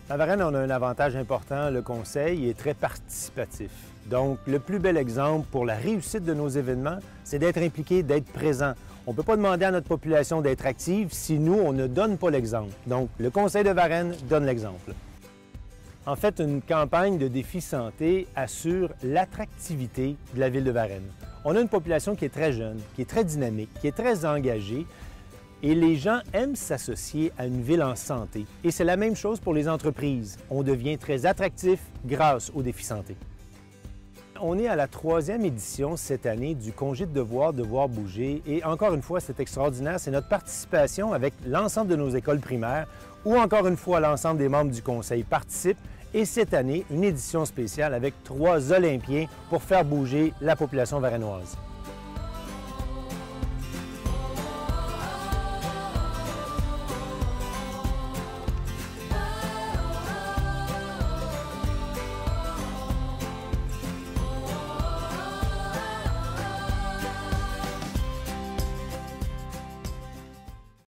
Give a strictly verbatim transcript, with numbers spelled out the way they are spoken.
À Varennes, on a un avantage important, le conseil est très participatif. Donc, le plus bel exemple pour la réussite de nos événements, c'est d'être impliqué, d'être présent. On ne peut pas demander à notre population d'être active si nous, on ne donne pas l'exemple. Donc, le Conseil de Varennes donne l'exemple. En fait, une campagne de défi santé assure l'attractivité de la ville de Varennes. On a une population qui est très jeune, qui est très dynamique, qui est très engagée, et les gens aiment s'associer à une ville en santé. Et c'est la même chose pour les entreprises. On devient très attractif grâce au défi santé. On est à la troisième édition cette année du Congé de devoir, devoir bouger. Et encore une fois, c'est extraordinaire, c'est notre participation avec l'ensemble de nos écoles primaires où encore une fois l'ensemble des membres du conseil participent. Et cette année, une édition spéciale avec trois Olympiens pour faire bouger la population varennoise.